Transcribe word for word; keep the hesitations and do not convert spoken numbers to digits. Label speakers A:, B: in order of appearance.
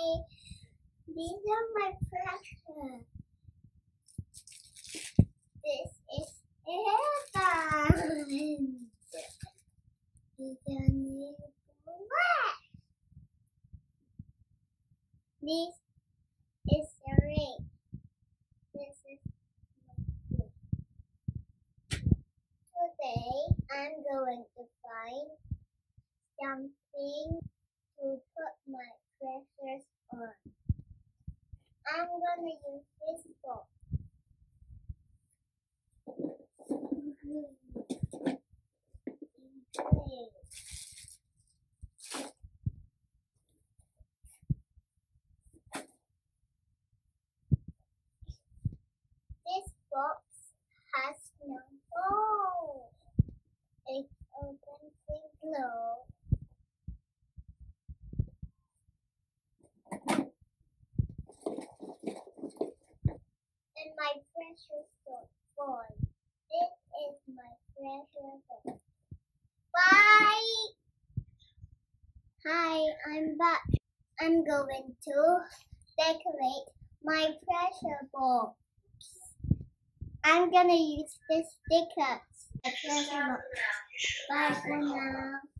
A: These are my precious. This is heaven. These are new black. This is the ring. This is my gift. Today I'm going to find something to put my precious on. I'm gonna use this box. This box has no hole. It opens and glows. And my precious boy. This is my precious boy. Bye! Hi, I'm back. I'm going to decorate my pressure box. I'm gonna use the stickers. The pressure box. Bye for now.